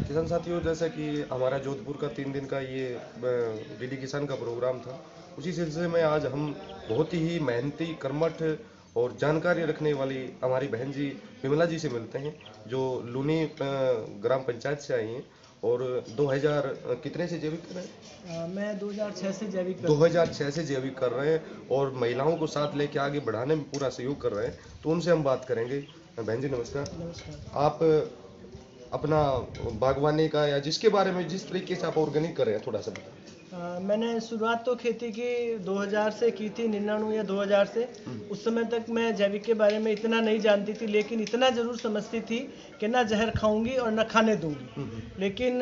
किसान साथियों, जैसा कि हमारा जोधपुर का 3 दिन का ये डीडी किसान का प्रोग्राम था, उसी सिलसिले में आज हम बहुत ही मेहनती, कर्मठ और जानकारी रखने वाली हमारी बहन जी विमला जी से मिलते हैं, जो लूनी ग्राम पंचायत से आई हैं और 2000 कितने से जैविक कर रहे हैं? मैं 2006 से जैविक 2006 से जैविक कर रहे हैं और महिलाओं को साथ लेके आगे बढ़ाने में पूरा सहयोग कर रहे हैं। तो उनसे हम बात करेंगे। बहन जी नमस्कार। नमस्कार। आप अपना बागवानी का या जिसके बारे में जिस तरीके से आप ऑर्गेनिक कर रहे हैं थोड़ा सा बताएं। मैंने शुरुआत तो खेती की 2000 से की थी, 99 या 2000 से। उस समय तक मैं जैविक के बारे में इतना नहीं जानती थी, लेकिन इतना ज़रूर समझती थी कि ना जहर खाऊंगी और ना खाने दूंगी। लेकिन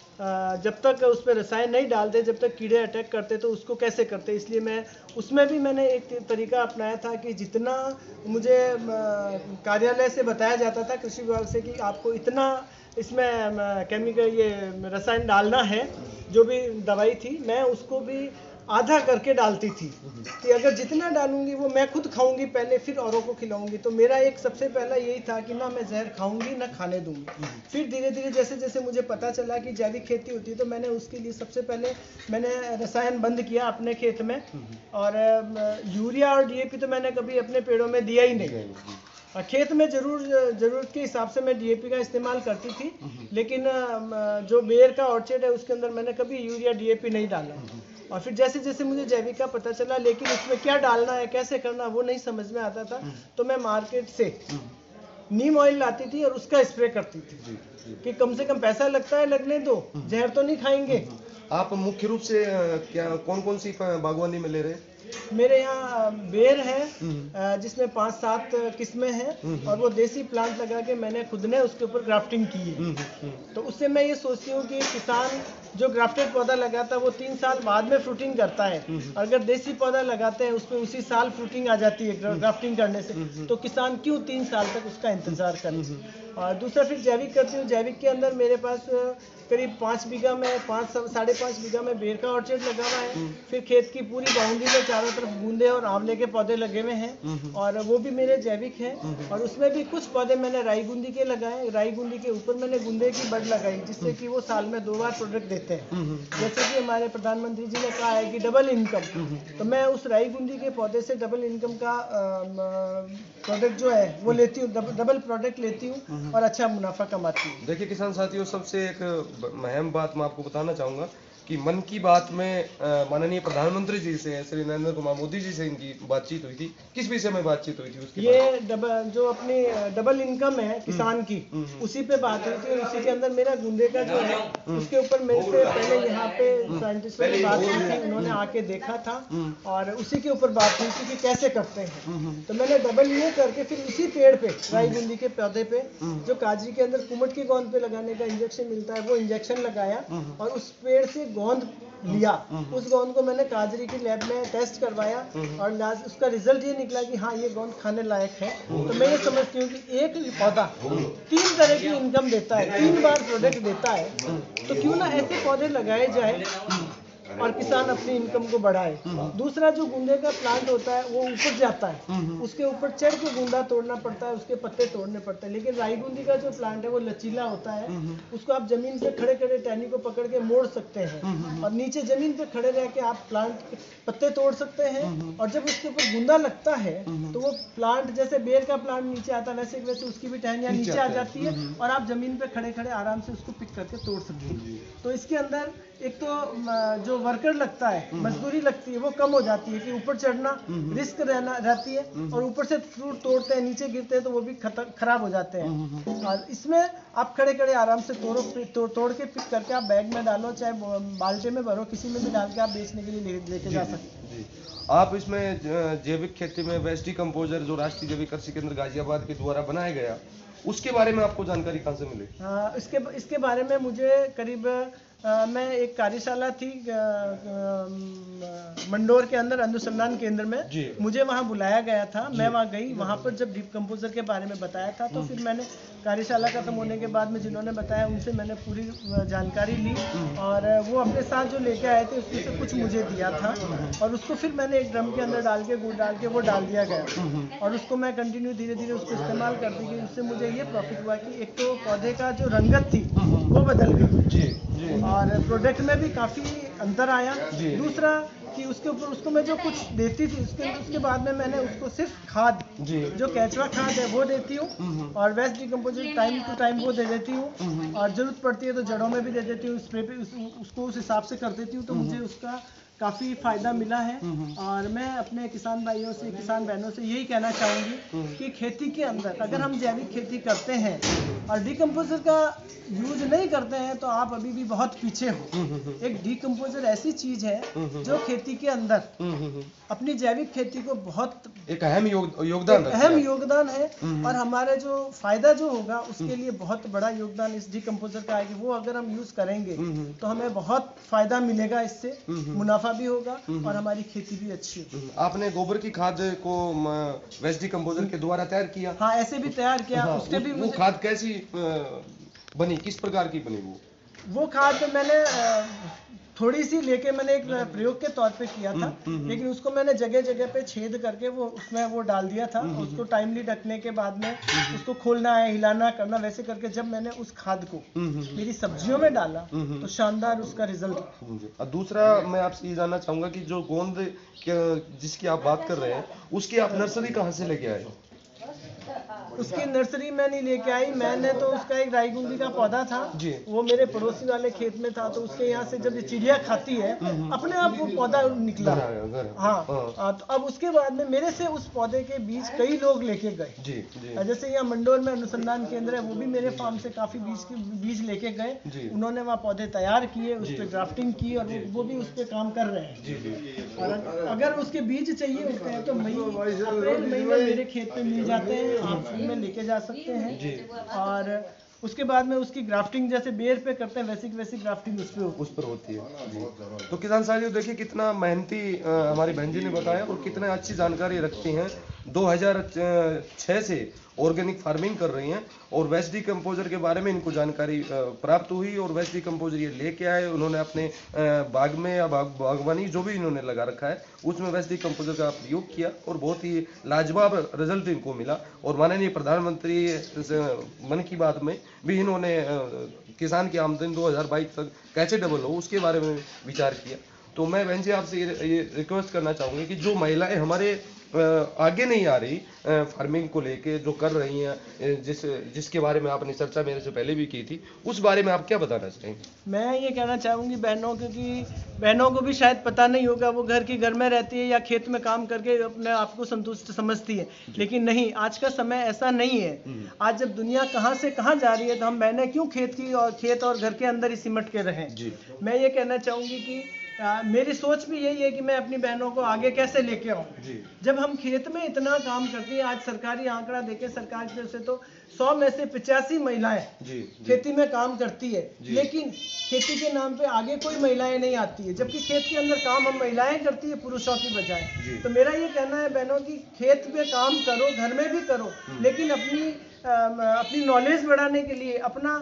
जब तक उस पर रसायन नहीं डालते, जब तक कीड़े अटैक करते तो उसको कैसे करते, इसलिए मैं उसमें भी मैंने एक तरीका अपनाया था कि जितना मुझे कार्यालय से बताया जाता था, कृषि विभाग से, कि आपको इतना इसमें केमिकल ये रसायन डालना है, जो भी दवाई थी मैं उसको भी आधा करके डालती थी कि अगर जितना डालूंगी वो मैं खुद खाऊंगी पहले, फिर औरों को खिलाऊंगी। तो मेरा एक सबसे पहला यही था कि ना मैं जहर खाऊंगी ना खाने दूंगी। फिर धीरे धीरे जैसे जैसे मुझे पता चला कि जैविक खेती होती है, तो मैंने उसके लिए सबसे पहले मैंने रसायन बंद किया अपने खेत में। और यूरिया और डीएपी तो मैंने कभी अपने पेड़ों में दिया ही नहीं। खेत में ज़रूरत के हिसाब से मैं डीएपी का इस्तेमाल करती थी, लेकिन जो बेर का ऑर्चर्ड है उसके अंदर मैंने कभी यूरिया डीएपी नहीं डाला। और फिर जैसे जैसे मुझे जैविक का पता चला, लेकिन उसमें क्या डालना है, कैसे करना, वो नहीं समझ में आता था। तो मैं मार्केट से नीम ऑयल लाती थी और उसका स्प्रे करती थी कि कम से कम पैसा लगता है, लगने दो, जहर तो नहीं खाएंगे। आप मुख्य रूप से क्या कौन कौन सी बागवानी में ले रहे हैं? मेरे यहाँ बेर है, जिसमें 5-7 किस्में हैं, और वो देसी प्लांट लगा के मैंने खुद ने उसके ऊपर ग्राफ्टिंग की है। तो उससे मैं ये सोचती हूँ कि किसान जो ग्राफ्टेड पौधा लगाता है वो 3 साल बाद में फ्रूटिंग करता है। अगर देसी पौधा लगाते हैं उसमें उसी साल फ्रूटिंग आ जाती है ग्राफ्टिंग करने से, तो किसान क्यों 3 साल तक उसका इंतजार करे। और दूसरा फिर जैविक करती हूँ। जैविक के अंदर मेरे पास करीब 5 बीघा में 5-5.5 बीघा में बेर का ऑर्चर्ड लगा हुआ है। फिर खेत की पूरी बाउंड्री में चारों तरफ गूंदे और आंवले के पौधे लगे हुए हैं, और वो भी मेरे जैविक हैं। और उसमें भी कुछ पौधे मैंने राई गुंदी के लगाए। राई गुंदी के ऊपर मैंने गुंदे की बड लगाई, जिससे कि वो साल में 2 बार प्रोडक्ट देते हैं। जैसे कि हमारे प्रधानमंत्री जी ने कहा है कि डबल इनकम, तो मैं उस राई गुंदी के पौधे से डबल इनकम का प्रोडक्ट जो है वो लेती हूँ, डबल प्रोडक्ट लेती हूँ और अच्छा मुनाफा कमाती हूँ। देखिए किसान साथियों, सबसे एक अहम बात मैं आपको बताना चाहूँगा कि मन की बात में माननीय प्रधानमंत्री जी से, श्री नरेंद्र कुमार मोदी जी से इनकी बातचीत हुई थी। किस विषय में बातचीत हुई थी? उसकी ये जो अपनी डबल इनकम है किसान की, उसी पे बात हुई थी। उसी के अंदर मेरा गुंदे का जो है उसके ऊपर मेरे से पहले यहाँ पे साइंटिस्टों ने बात की थी, उन्होंने आके देखा था और उसी के ऊपर बात हुई थी कि कैसे करते हैं। तो मैंने डबल ये करके फिर उसी पेड़ पे, राई गुंदी के पौधे पे, जो काजरी के अंदर कुमट की गोंद पे लगाने का इंजेक्शन मिलता है, वो इंजेक्शन लगाया और उस पेड़ से गोंद लिया। उस गोंद को मैंने काजरी की लैब में टेस्ट करवाया और उसका रिजल्ट ये निकला कि हाँ, ये गोंद खाने लायक है। तो मैं ये समझती हूँ कि एक पौधा 3 तरह की इनकम देता है, 3 बार प्रोडक्ट देता है। तो क्यों ना ऐसे पौधे लगाए जाए और किसान अपनी इनकम को बढ़ाए। दूसरा, जो गुंदे का प्लांट होता है वो ऊपर जाता है, उसके ऊपर चढ़ के गुंदा तोड़ना पड़ता है, उसके पत्ते तोड़ने पड़ते हैं। लेकिन राई गुंदी का जो प्लांट है वो लचीला होता है, उसको आप जमीन पे खड़े खड़े टहनी को पकड़ के मोड़ सकते हैं और नीचे जमीन पे खड़े रह के आप प्लांट के पत्ते तोड़ सकते हैं। और जब उसके ऊपर गुंदा लगता है तो वो प्लांट, जैसे बेर का प्लांट नीचे आता है, वैसे वैसे उसकी भी टहनियाँ नीचे आ जाती है और आप जमीन पे खड़े खड़े आराम से उसको पिक करके तोड़ सकते हैं। तो इसके अंदर एक तो जो वर्कर लगता है, मजदूरी लगती है, वो कम हो जाती है कि ऊपर चढ़ना रिस्क रहती है, और ऊपर से फ्रूट तोड़ते हैं, नीचे गिरते हैं तो वो भी खराब हो जाते हैं। और इसमें आप खड़े खड़े आराम से तोड़ के पिक करके आप बैग में डालो, चाहे बाल्टी में भरो, किसी में भी डाल के आप बेचने के लिए लेके जा सकते हैं। आप इसमें जैविक खेती में वेस्ट डिकम्पोजर जो राष्ट्रीय जैविक कृषि केंद्र गाजियाबाद के द्वारा बनाया गया, उसके बारे में आपको जानकारी कहाँ से मिली? इसके बारे में मुझे करीब मैं एक कार्यशाला थी मंडोर के अंदर अनुसंधान केंद्र में, मुझे वहाँ बुलाया गया था। मैं वहाँ गई, वहाँ पर जब डीप कंपोजर के बारे में बताया था तो फिर मैंने कार्यशाला खत्म होने के बाद में जिन्होंने बताया उनसे मैंने पूरी जानकारी ली और वो अपने साथ जो लेके आए थे उसमें से कुछ मुझे दिया था और उसको फिर मैंने एक ड्रम के अंदर डाल के गुड़ डाल के वो डाल दिया गया और उसको मैं कंटिन्यू धीरे धीरे उसको इस्तेमाल करती गई। उससे मुझे ये प्रॉफिट हुआ कि एक तो पौधे का जो रंगत थी वो बदल गई और प्रोडक्ट में भी काफ़ी अंतर आया। दूसरा कि उसके ऊपर उसको मैं जो कुछ देती थी उसके बाद में मैंने उसको सिर्फ खाद जो केचुआ खाद है वो देती हूँ और waste decomposer time to time वो दे देती हूँ और ज़रूरत पड़ती है तो जड़ों में भी दे देती हूँ, स्प्रे पे उसको उस हिसाब से कर देती हूँ। तो मुझे उसका काफ़ी फ़ायदा मिला है और मैं अपने किसान भाइयों से किसान बहनों से यही कहना चाहूँगी कि खेती के अंदर अगर हम जैविक खेती करते हैं और डिकम्पोजर का यूज नहीं करते हैं तो आप अभी भी बहुत पीछे हो। एक डिकम्पोजर ऐसी चीज़ है जो खेती के अंदर अपनी जैविक खेती को बहुत एक अहम योगदान है और हमारे जो फायदा जो होगा उसके लिए बहुत बड़ा योगदान इस डिकम्पोजर का है कि वो अगर हम यूज करेंगे तो हमें बहुत फायदा मिलेगा, इससे मुनाफा भी होगा और हमारी खेती भी अच्छी होगी। आपने गोबर की खाद को वेस्ट डिकम्पोजर के द्वारा तैयार किया? हाँ, ऐसे भी तैयार किया। उसके भी वो खाद कैसी बनी, किस प्रकार की बनी? वो खाद मैंने थोड़ी सी लेके मैंने एक प्रयोग के तौर पे किया था, लेकिन उसको मैंने जगह जगह पे छेद करके उसमें वो डाल दिया था। उसको टाइमली ढकने के बाद में उसको खोलना है, हिलाना करना, वैसे करके जब मैंने उस खाद को मेरी सब्जियों में डाला तो शानदार उसका रिजल्ट। दूसरा मैं आपसे ये जानना चाहूंगा कि जो गोंद जिसकी आप बात कर रहे हैं उसकी आप नर्सरी कहाँ से लेके आए? उसकी नर्सरी मैं नहीं लेके आई, मैंने तो उसका एक राईगुंडी का पौधा था वो मेरे पड़ोसी वाले खेत में था तो उसके यहाँ से जब ये चिड़िया खाती है अपने आप वो पौधा निकला। हाँ, तो अब उसके बाद में मेरे से उस पौधे के बीज कई लोग लेके गए। जैसे यहाँ मंडोर में अनुसंधान केंद्र है, वो भी मेरे फार्म से काफी बीज लेके गए। उन्होंने वहाँ पौधे तैयार किए, उस पर ग्राफ्टिंग की और वो भी उस पर काम कर रहे हैं। और अगर उसके बीज चाहिए होते हैं तो अप्रैल मई में मेरे खेत पे मिल जाते हैं, आप में लेके जा सकते हैं। और उसके बाद में उसकी ग्राफ्टिंग जैसे बेर पे करते हैं वैसी ग्राफ्टिंग उस पर होती है। तो किसान साथियों देखिए कितना मेहनती हमारी बहन जी ने बताया और कितने अच्छी जानकारी रखती हैं। 2006 से ऑर्गेनिक फार्मिंग कर रही हैं और वेस्ट डिकम्पोजर के बारे में इनको जानकारी प्राप्त हुई और वेस्ट डिकम्पोजर ये लेके आए। उन्होंने अपने बाग में या बागवानी जो भी इन्होंने लगा रखा है उसमें वेस्ट डिकम्पोजर का प्रयोग किया और बहुत ही लाजवाब रिजल्ट इनको मिला। और माननीय प्रधानमंत्री मन की बात में भी इन्होंने किसान की आमदनी 2022 तक कैसे डबल हो उसके बारे में विचार किया। तो मैं बहन जी आपसे ये रिक्वेस्ट करना चाहूँगी कि जो महिलाएं हमारे आगे नहीं आ रही फार्मिंग को लेके जो कर रही हैं, जिसके बारे में आपने चर्चा मेरे से पहले भी की थी, उस बारे में आप क्या बताना चाहेंगे? मैं ये कहना चाहूँगी बहनों को कि बहनों को भी शायद पता नहीं होगा, वो घर की घर में रहती है या खेत में काम करके अपने आप को संतुष्ट समझती है, लेकिन नहीं, आज का समय ऐसा नहीं है। आज जब दुनिया कहाँ से कहाँ जा रही है तो हम बहनें क्यों खेत और घर के अंदर ही सिमट के रहें। मैं ये कहना चाहूँगी कि मेरी सोच भी यही है कि मैं अपनी बहनों को आगे कैसे लेके आऊँ। जब हम खेत में इतना काम करती हैं, आज सरकारी आंकड़ा देखें सरकार की तरफ से तो 100 में से 85 महिलाएं खेती में काम करती है, लेकिन खेती के नाम पे आगे कोई महिलाएं नहीं आती है, जबकि खेत के अंदर काम हम महिलाएं करती है पुरुषों की बजाय। तो मेरा ये कहना है बहनों की खेत पे काम करो, घर में भी करो, लेकिन अपनी नॉलेज बढ़ाने के लिए, अपना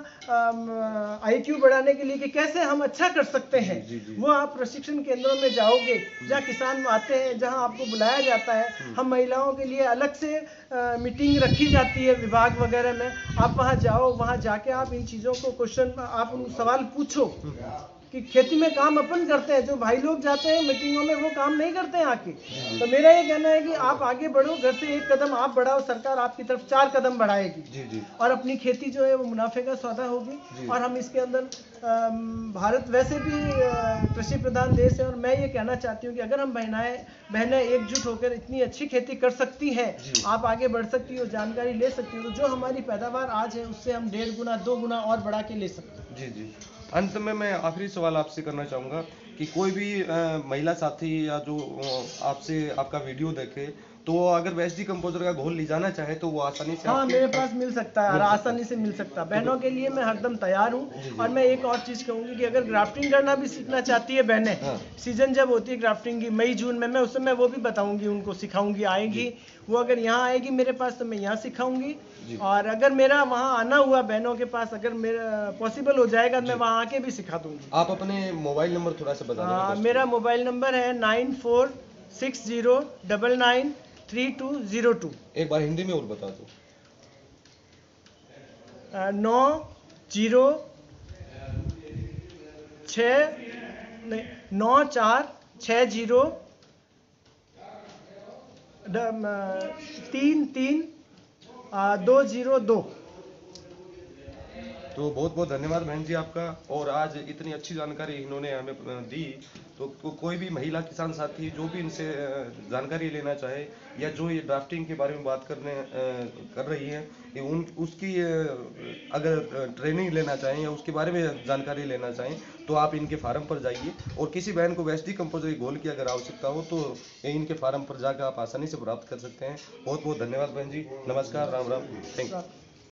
IQ बढ़ाने के लिए कि कैसे हम अच्छा कर सकते हैं, वो आप प्रशिक्षण केंद्रों में जाओगे जहाँ किसान आते हैं, जहाँ आपको बुलाया जाता है। हम महिलाओं के लिए अलग से मीटिंग रखी जाती है विभाग वगैरह में, आप वहाँ जाओ, वहाँ जाके आप इन चीज़ों को क्वेश्चन आप उन सवाल पूछो कि खेती में काम अपन करते हैं, जो भाई लोग जाते हैं मीटिंगों में वो काम नहीं करते हैं आके। तो मेरा ये कहना है कि आप आगे बढ़ो, घर से एक कदम आप बढ़ाओ, सरकार आपकी तरफ 4 कदम बढ़ाएगी और अपनी खेती जो है वो मुनाफे का सौदा होगी। और हम इसके अंदर भारत वैसे भी कृषि प्रधान देश है और मैं ये कहना चाहती हूँ कि अगर हम बहनें एकजुट होकर इतनी अच्छी खेती कर सकती हैं, आप आगे बढ़ सकती हो, जानकारी ले सकती हो, तो जो हमारी पैदावार आज है उससे हम 1.5 गुना 2 गुना और बढ़ा के ले सकते हैं। जी। अंत में मैं आखिरी सवाल आपसे करना चाहूँगा कि कोई भी महिला साथी या जो आपसे आपका वीडियो देखे तो अगर वेस्टी कंपोजर का घोल ले जाना चाहे तो वो आसानी से हाँ आपके मेरे पास मिल सकता है और आसानी से मिल सकता है। बहनों के लिए मैं हरदम तैयार हूँ। और मैं एक और चीज़ कहूँगी कि अगर ग्राफ्टिंग करना भी सीखना चाहती है बहनें, सीजन जब होती है ग्राफ्टिंग की मई जून में, मैं उस समय वो भी बताऊँगी, उनको सिखाऊंगी, आएंगी वो अगर यहाँ आएगी मेरे पास तो मैं यहाँ सिखाऊंगी। और अगर मेरा वहाँ आना हुआ बहनों के पास, अगर मेरा पॉसिबल हो जाएगा मैं वहाँ आके भी सिखा दूंगी। आप अपने मोबाइल नंबर थोड़ा सा बता दें। मेरा मोबाइल नंबर है 9460993202। एक बार हिंदी में और बता दो। 9460 तो बहुत बहुत धन्यवाद बहन जी आपका। और आज इतनी अच्छी जानकारी इन्होंने हमें दी। तो कोई भी महिला किसान साथी जो भी इनसे जानकारी लेना चाहे या जो ये ड्राफ्टिंग के बारे में बात कर रही है, उसकी अगर ट्रेनिंग लेना चाहें या उसके बारे में जानकारी लेना चाहें तो आप इनके फार्म पर जाइए। और किसी बहन को वेस्टी कंपोजर घोल की अगर आवश्यकता हो तो इनके फार्म पर जाकर आप आसानी से प्राप्त कर सकते हैं। बहुत बहुत धन्यवाद बहन जी। नमस्कार, राम राम, थैंक यू।